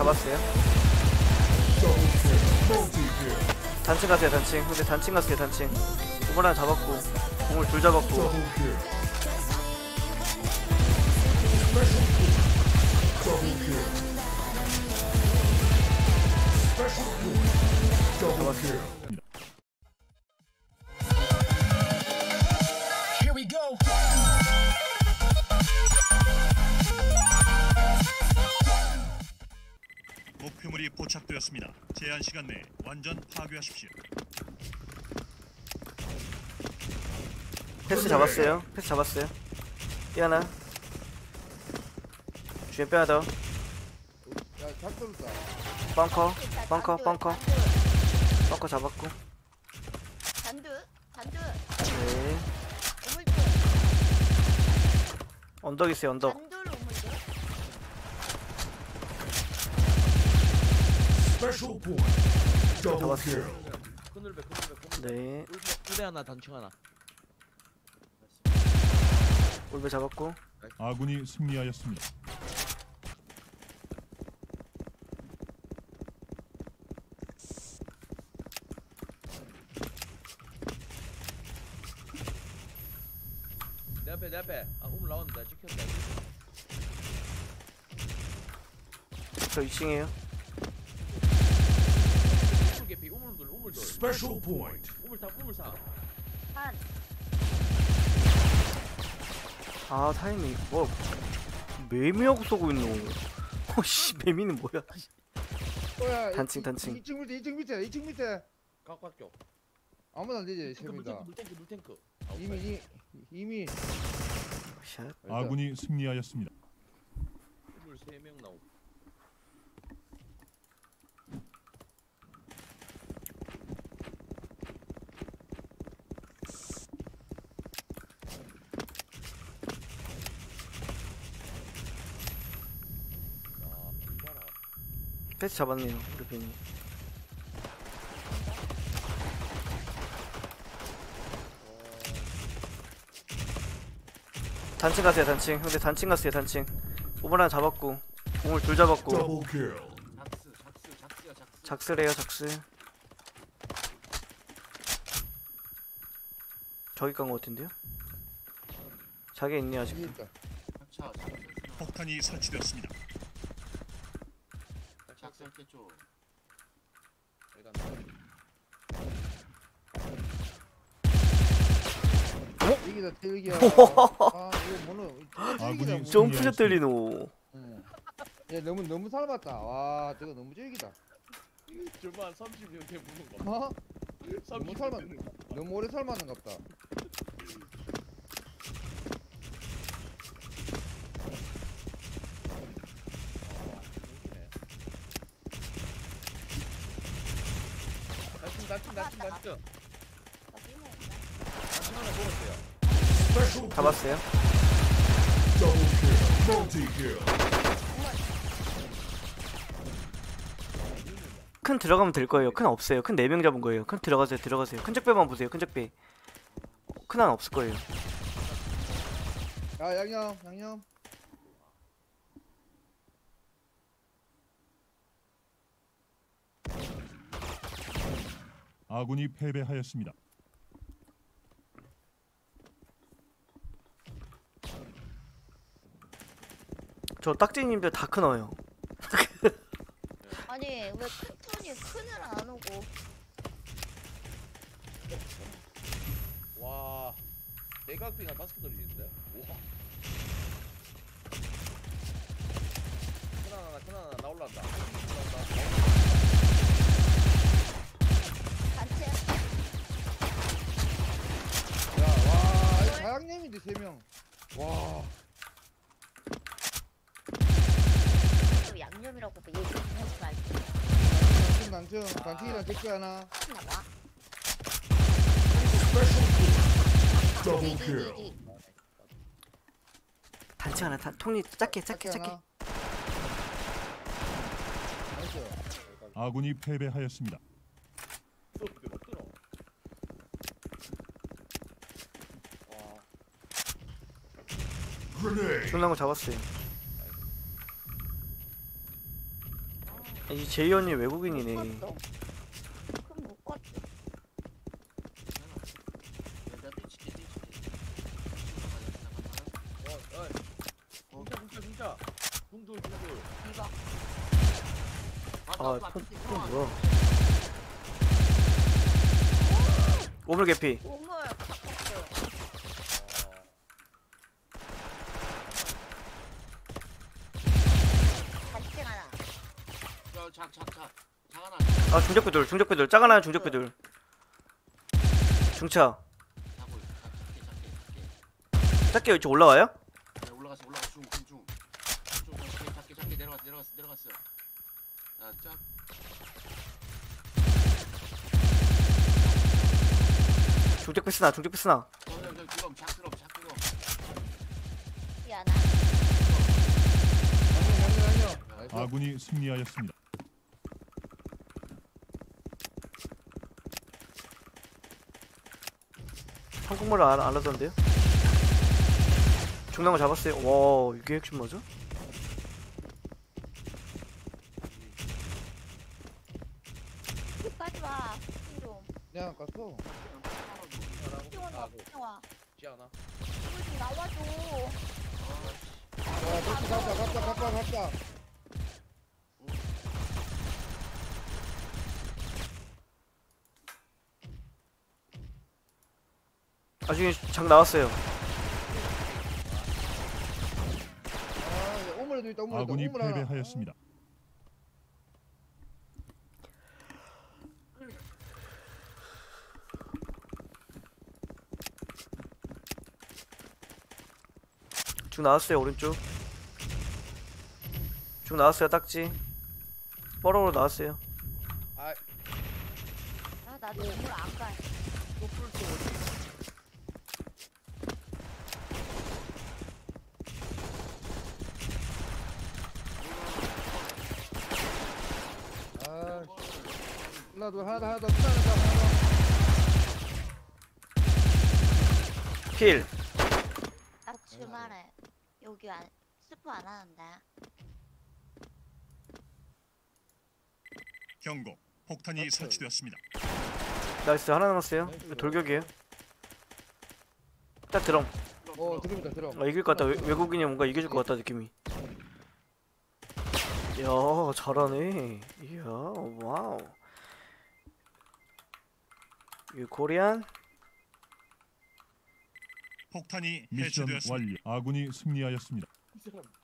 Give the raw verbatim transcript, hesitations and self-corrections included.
잡았어요. 단층 가세요 단층. 근데 단층 갔어요 단층. 공을 하나 잡았고 공을 둘 잡았고. 잡았어요. 목표물이 포착되었습니다. 제한 시간 내에 완전 파괴하십시오. 패스 잡았어요. 패스 잡았어요. 삐 하나. 주에 삐 하나 더. 벙커 벙커 벙커 벙커 잡았고. 단두 단두 네. 우물쭈 언덕 있어요 언덕. 단두를 우물쭈 잡았어요. 큰울배 큰울배 큰울배. 네. 울배 하나 단층 하나. 올배 잡았고. 아군이 승리하였습니다. 내 앞에 내 앞에. 아 우물 나왔는데 찍혔다. 저 이 층이에요. 우물 개피 우물돌 우물돌. Special point. 우물사 우물사. 한 아 타이밍 뭐 매미하고 쏘고 있노. 어씨 매미는 뭐야. 뭐야? 단층, 단층. 이 층 밑에, 이 층 밑에, 이 층 밑에. 각각교. 아무나 안 되지, 물탱크 세 명이다. 물탱크 물탱크. 이미 이 이미 샷. 아군이 승리하였습니다. 우물 세 명 나오. 패스 잡았네요 우리 빈이. 단층 가세요 단층. 근데 단층 갔어요 단층. 오버 하나 잡았고 공을 둘 잡았고. Double kill. 작스 작스 작스야 작스. 작스래요 작스. 저기 간 거 같은데요? 자기 있네 아직. 이게 있다. 차 폭탄이 설치되었습니다. 작스 할게 줘. 이기다 τελ기야. 아, 이거 뭐는 아군이 점프샷 때리노. 얘 너무 너무 살았다. 와, 저거 너무 쫄기다. 저만 삼십 년 돼 보는 거. 어? 너무 삶았, 너무 오래 삶았는갑다. 단층 단층 단층 단층. 어디는 단층 하나 먹었어요. Special point. 잡았어요. Double kill. Multi kill. 큰 들어가면 될 거예요. 큰 없어요. 큰 네 명 잡은 거예요. 큰 들어가세요. 들어가세요. 큰 적배만 보세요. 큰 적배. 큰 하나 없을 거예요. 야, 양념, 양념. 아군이 패배하였습니다. 저 딱지님들 다 큰어요. 아니 왜 큰 톤이 큰을 안 오고 와. 대각빙 한 다섯 개 돌리는데. 와. 하나 하나 하나 하나 나 올라온다. 올라온다. 단체 야, 와, 이 자양님인데 세 명. 와, 또 양념이라고 뭐 얘기 좀 하지 말고 단층, 단층, 단층이랑 댓글 하나. 나와 Special point. Double 디디 kill. 디디 단층 하나. 단, 통이 작게 작게 작게. 하나. 나이스. 아군이 패배하였습니다. 또 몇 들어. 와. Grenade. 중난 거 잡았어요. 이 제이 언니 외국인이네. 묶었어? 그럼 묶었지. 어, 어. 진짜 진짜 진짜. 중돌 중돌. 이거. 아, 폰, 폰 뭐야? 오물 개피. 오물 바꿨어. 다시 하나. 아, 중적배들, 중적배들, 작은 하나 중적배들. 중차. 작게 이쪽 올라와요? 올라갔어 올라갔어 중중중 중 작게 작게 내려갔어 내려갔어 내려갔어 야쫙 중적배 쓰나, 중적배 쓰나. 어, 저, 저, 드럼, 작 드럼, 작 드럼. 이 하나. 양념 양념 양념. 나이스. 아군이 승리하였습니다. 한국말을 안, 안 하던데요? 중랑을 잡았어요. 와, 이게 핵심 맞아? 끝까지 와. 좀. 그냥 갔어. 튀어나. 튀어와. 지않아. 이거 좀 나와줘. 야 같이 갔다 갔다 갔다 갔다. 나중에 장 나왔어요. 아 오물에도 있다 오물에도. 아군이 오물 하나. 패배하였습니다. 중 나왔어요, 오른쪽. 중 나왔어요, 딱지. 뻐러로 나왔어요. 아, 아, 나도 오물 안 가. 또풀 쏘고. 아 하나 더 하나 더 하나 더 하나 더 하나 더. 킬. 나 주말에 여기 안 스프 안 하는데. 경고. 폭탄이 설치되었습니다. 나이스, 하나 남았어요. 이거 돌격이에요. 딱 드럼. 어 드럼이다 드럼. 아, 이길 것 같다. 외, 외국인이 뭔가 이겨줄 것 같다, 느낌이. 이야, 잘하네. 이야, 와우. 이 코리안. 폭탄이 미션 완료. 아군이 승리하였습니다. 이 사람